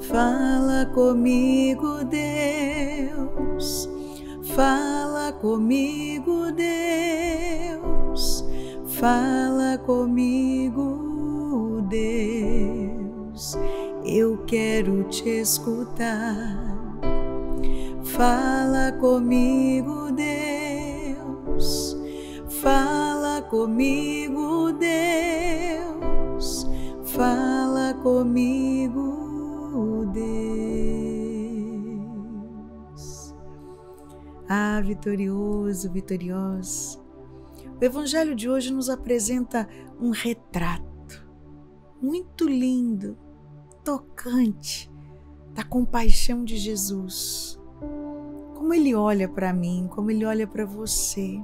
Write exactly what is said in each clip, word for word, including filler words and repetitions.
Fala comigo, Deus, fala comigo, Deus, fala comigo, Deus, eu quero te escutar. Fala comigo, Deus, fala comigo, Deus, fala comigo, Deus. Ah, vitorioso, vitoriosa. O Evangelho de hoje nos apresenta um retrato muito lindo, tocante, da compaixão de Jesus. Como Ele olha para mim, como Ele olha para você.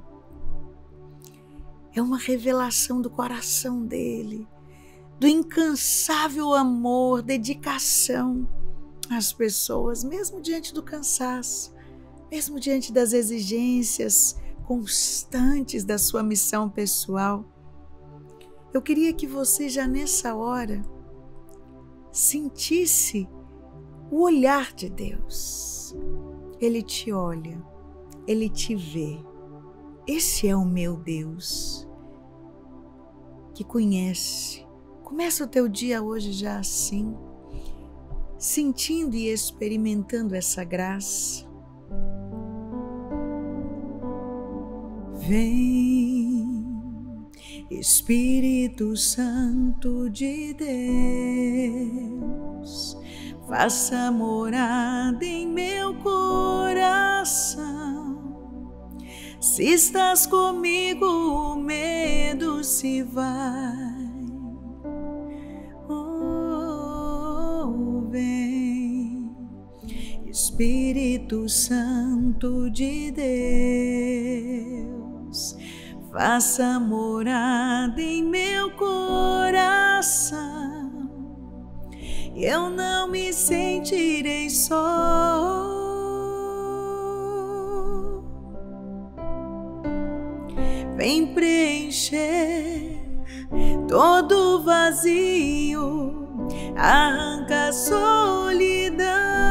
É uma revelação do coração dEle, do incansável amor, dedicação às pessoas, mesmo diante do cansaço, mesmo diante das exigências constantes da sua missão pessoal. Eu queria que você já nessa hora sentisse o olhar de Deus. Ele te olha, Ele te vê. Esse é o meu Deus que conhece. Começa o teu dia hoje já assim, sentindo e experimentando essa graça. Vem, Espírito Santo de Deus, faça morada em meu coração. Se estás comigo, o medo se vai. Oh, vem, Espírito Santo de Deus, faça morada em meu coração. Eu não me sentirei só. Vem preencher todo vazio, arranca a solidão.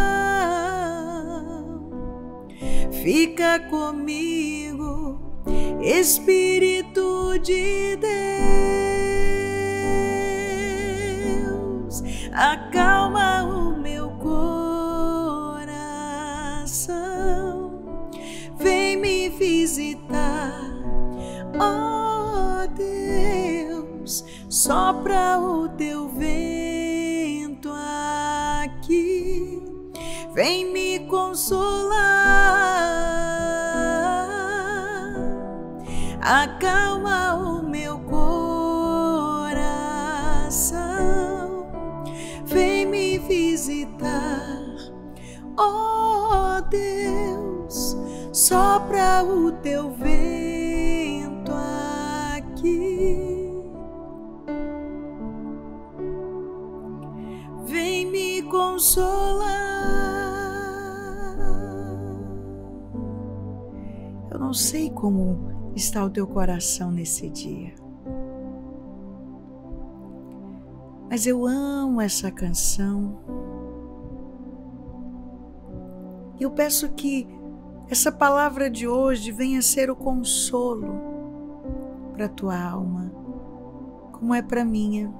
Fica comigo, Espírito de Deus, acalma o meu coração. Vem me visitar, ó Deus, sopra o teu vento aqui, vem me consolar, acalma o meu coração, vem me visitar, ó Deus, sopra o teu vento aqui, vem me consolar. Eu não sei como está o teu coração nesse dia, mas eu amo essa canção e eu peço que essa palavra de hoje venha ser o consolo para a tua alma, como é para a minha.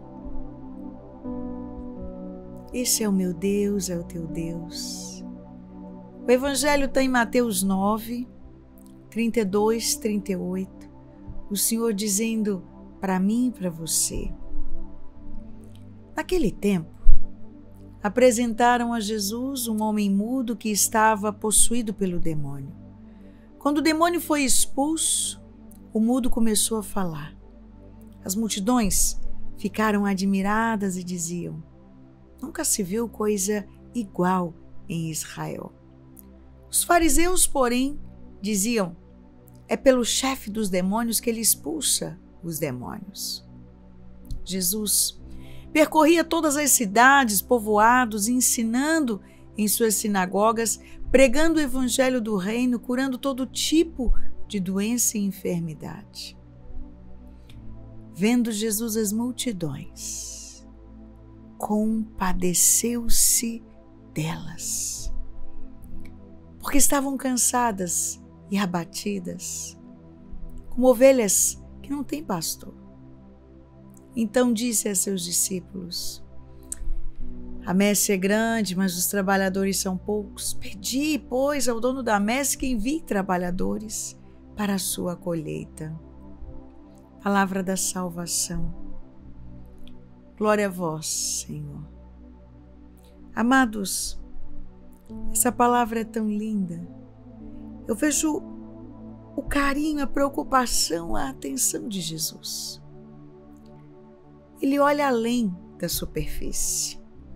Esse é o meu Deus, é o teu Deus. O Evangelho está em Mateus nove, trinta e dois, trinta e oito. O Senhor dizendo para mim e para você. Naquele tempo, apresentaram a Jesus um homem mudo que estava possuído pelo demônio. Quando o demônio foi expulso, o mudo começou a falar. As multidões ficaram admiradas e diziam: nunca se viu coisa igual em Israel. Os fariseus, porém, diziam: é pelo chefe dos demônios que ele expulsa os demônios. Jesus percorria todas as cidades, povoados, ensinando em suas sinagogas, pregando o evangelho do reino, curando todo tipo de doença e enfermidade. Vendo Jesus as multidões, compadeceu-se delas, porque estavam cansadas e abatidas, como ovelhas que não têm pastor. Então disse a seus discípulos: a messe é grande, mas os trabalhadores são poucos. Pedi, pois, ao dono da messe que envie trabalhadores para a sua colheita. Palavra da salvação. Glória a vós, Senhor. Amados, essa palavra é tão linda. Eu vejo o carinho, a preocupação, a atenção de Jesus. Ele olha além da superfície.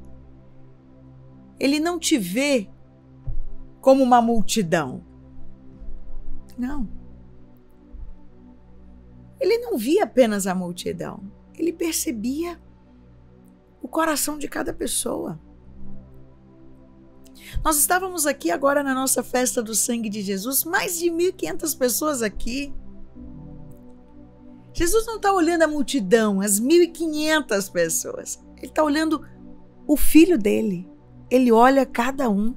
Ele não te vê como uma multidão. Não. Ele não via apenas a multidão. Ele percebia o coração de cada pessoa. Nós estávamos aqui agora na nossa festa do sangue de Jesus, mais de mil e quinhentas pessoas aqui. Jesus não está olhando a multidão, as mil e quinhentas pessoas. Ele está olhando o filho dele. Ele olha cada um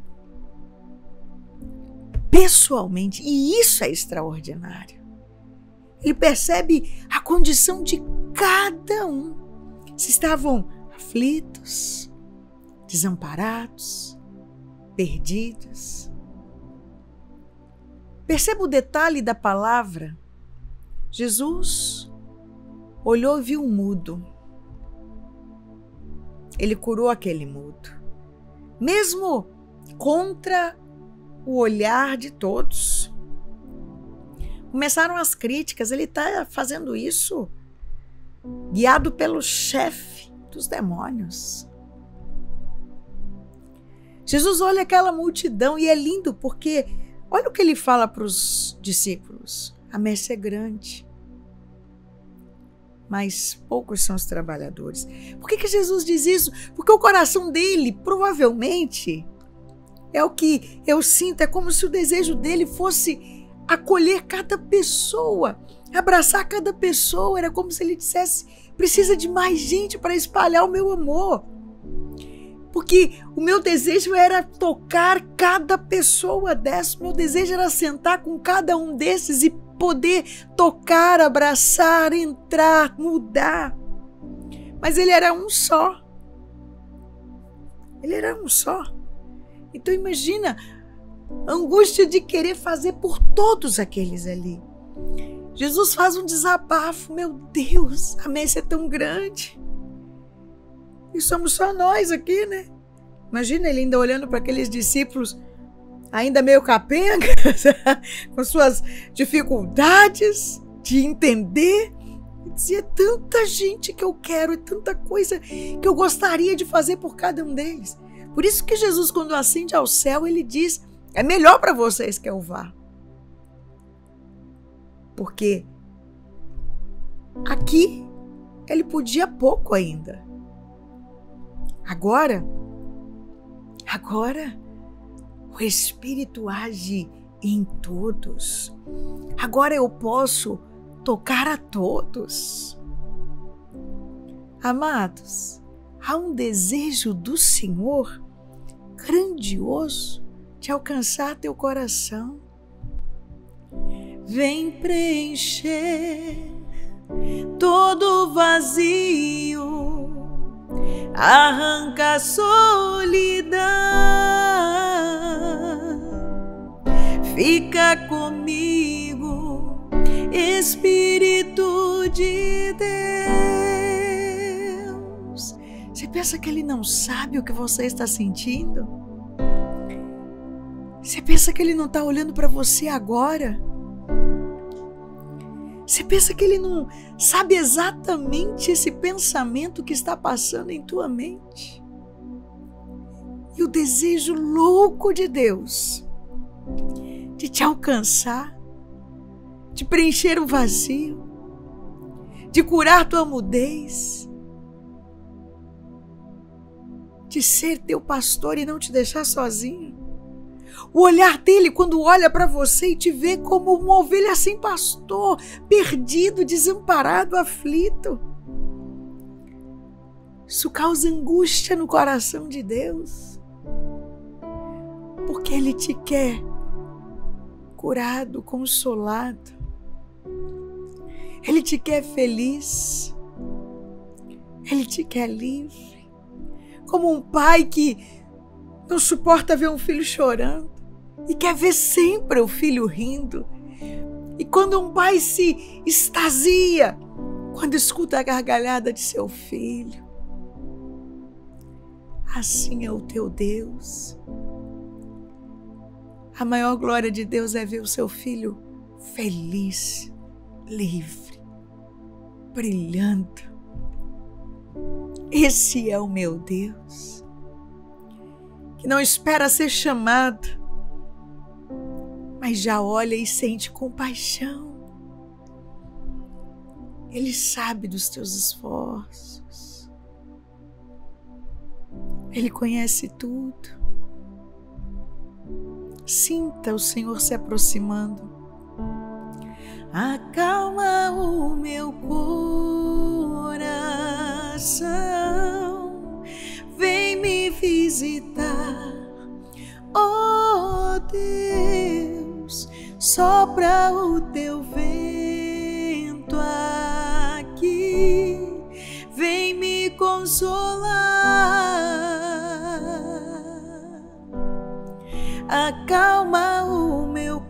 pessoalmente, e isso é extraordinário. Ele percebe a condição de cada um. Se estavam aflitos, desamparados, perdidos. Perceba o detalhe da palavra. Jesus olhou e viu um mudo. Ele curou aquele mudo. Mesmo contra o olhar de todos. Começaram as críticas. Ele está fazendo isso guiado pelo chefe dos demônios. Jesus olha aquela multidão e é lindo porque olha o que ele fala para os discípulos. A messe é grande, mas poucos são os trabalhadores. Por que que Jesus diz isso? Porque o coração dele, provavelmente, é o que eu sinto, é como se o desejo dele fosse acolher cada pessoa, abraçar cada pessoa. Era como se ele dissesse: precisa de mais gente para espalhar o meu amor. Porque o meu desejo era tocar cada pessoa dessa, o meu desejo era sentar com cada um desses e poder tocar, abraçar, entrar, mudar. Mas ele era um só. Ele era um só. Então imagina a angústia de querer fazer por todos aqueles ali. Jesus faz um desabafo. Meu Deus, a messe é tão grande. E somos só nós aqui, né? Imagina ele ainda olhando para aqueles discípulos ainda meio capengas, com suas dificuldades de entender. E dizia: tanta gente que eu quero e tanta coisa que eu gostaria de fazer por cada um deles. Por isso que Jesus, quando ascende ao céu, ele diz: é melhor para vocês que eu vá. Porque aqui ele podia pouco ainda. Agora, agora o Espírito age em todos. Agora eu posso tocar a todos. Amados, há um desejo do Senhor grandioso de alcançar teu coração. Vem preencher todo vazio, arranca a solidão, fica comigo, Espírito de Deus. Você pensa que Ele não sabe o que você está sentindo? Você pensa que Ele não está olhando para você agora? Você pensa que Ele não sabe exatamente esse pensamento que está passando em tua mente? E o desejo louco de Deus de te alcançar, de preencher o vazio, de curar tua mudez, de ser teu pastor e não te deixar sozinho. O olhar dele quando olha para você e te vê como uma ovelha sem pastor, perdido, desamparado, aflito. Isso causa angústia no coração de Deus. que Ele te quer curado, consolado. Ele te quer feliz. Ele te quer livre. Como um pai que não suporta ver um filho chorando e quer ver sempre o filho rindo. E quando um pai se extasia quando escuta a gargalhada de seu filho. Assim é o teu Deus. A maior glória de Deus é ver o seu filho feliz, livre, brilhando. Esse é o meu Deus, que não espera ser chamado, mas já olha e sente compaixão. Ele sabe dos teus esforços. Ele conhece tudo. Sinta o Senhor se aproximando. Acalma o meu coração, vem me visitar, oh Deus, sopra o teu vento aqui, vem me consolar. Acalma o meu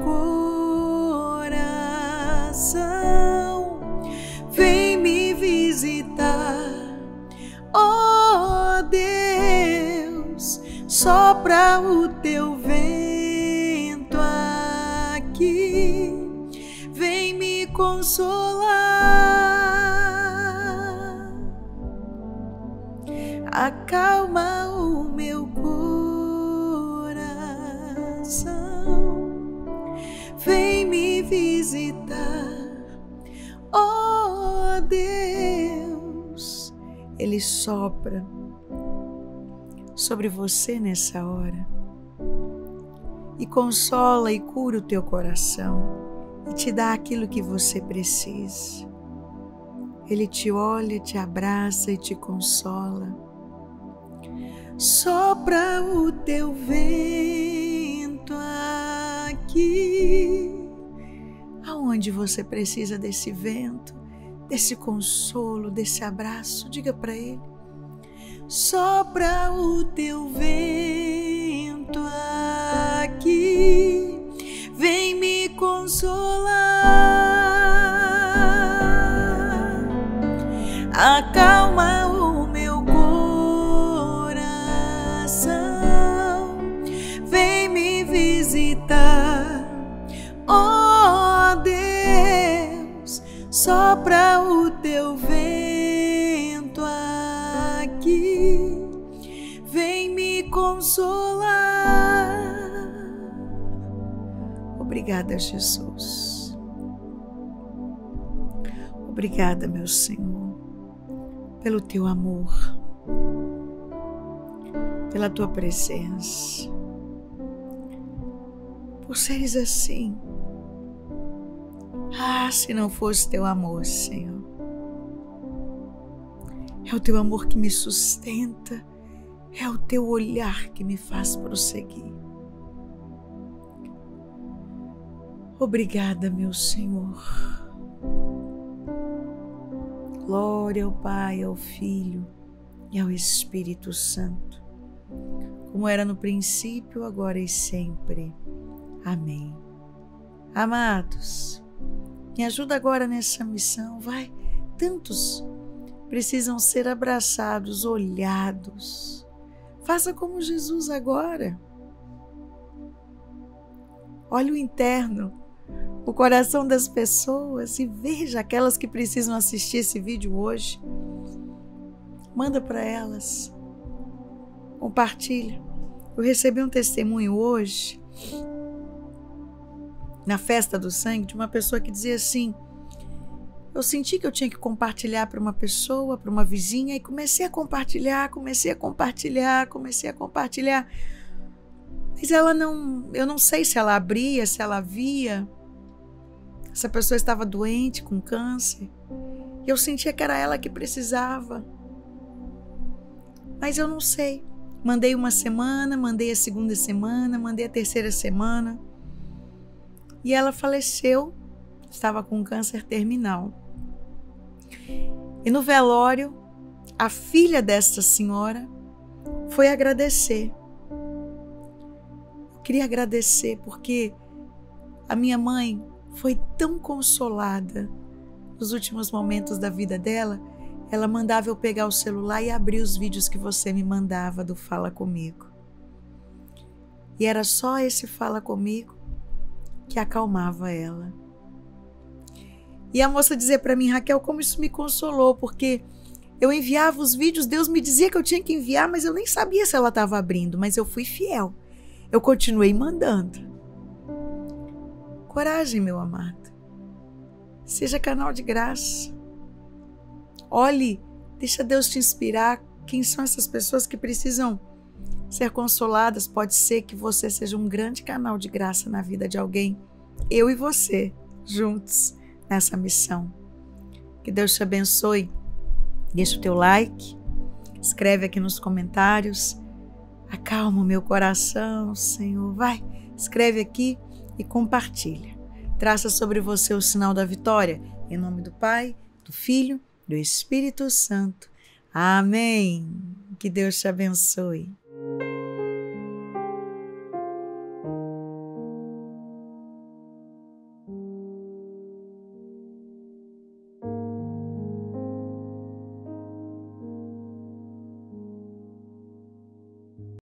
coração, vem me visitar, oh Deus, sopra o teu vento aqui, vem me consolar. Acalma o meu coração, vem me visitar, oh Deus. Ele sopra sobre você nessa hora e consola e cura o teu coração e te dá aquilo que você precisa. Ele te olha, te abraça e te consola. Sopra o teu vento aqui, aonde você precisa desse vento, desse consolo, desse abraço, diga para Ele. Sopra o teu vento aqui, vem me consolar. Acalma o meu coração, vem me visitar, oh Deus, sopra o teu vento aqui, vem me consolar. Obrigada, Jesus. Obrigada, meu Senhor, pelo teu amor, pela tua presença, por seres assim. Ah, se não fosse teu amor, Senhor. É o teu amor que me sustenta, é o teu olhar que me faz prosseguir. Obrigada, meu Senhor. Glória ao Pai, ao Filho e ao Espírito Santo, como era no princípio, agora e sempre. Amém. Amados, me ajuda agora nessa missão, vai. Tantos precisam ser abraçados, olhados. Faça como Jesus agora. Olhe o interno, o coração das pessoas e veja aquelas que precisam assistir esse vídeo hoje. Manda para elas. Compartilha. Eu recebi um testemunho hoje, na festa do sangue, de uma pessoa que dizia assim: eu senti que eu tinha que compartilhar para uma pessoa, para uma vizinha, e comecei a compartilhar, comecei a compartilhar, comecei a compartilhar. Mas ela não, eu não sei se ela abria, se ela via. Essa pessoa estava doente, com câncer, e eu sentia que era ela que precisava. Mas eu não sei Mandei uma semana, mandei a segunda semana, mandei a terceira semana. E ela faleceu, estava com câncer terminal. E no velório, a filha desta senhora foi agradecer. Eu queria agradecer porque a minha mãe foi tão consolada nos últimos momentos da vida dela. Ela mandava eu pegar o celular e abrir os vídeos que você me mandava do Fala Comigo. E era só esse Fala Comigo que acalmava ela. E a moça dizia para mim: Raquel, como isso me consolou, porque eu enviava os vídeos, Deus me dizia que eu tinha que enviar, mas eu nem sabia se ela estava abrindo, mas eu fui fiel. Eu continuei mandando. Coragem, meu amado. Seja canal de graça. Olhe, deixa Deus te inspirar. Quem são essas pessoas que precisam ser consoladas? Pode ser que você seja um grande canal de graça na vida de alguém. Eu e você, juntos, nessa missão. Que Deus te abençoe. Deixa o teu like, escreve aqui nos comentários. Acalma o meu coração, Senhor. Vai, escreve aqui e compartilha. Traça sobre você o sinal da vitória. Em nome do Pai, do Filho, do Espírito Santo. Amém. Que Deus te abençoe.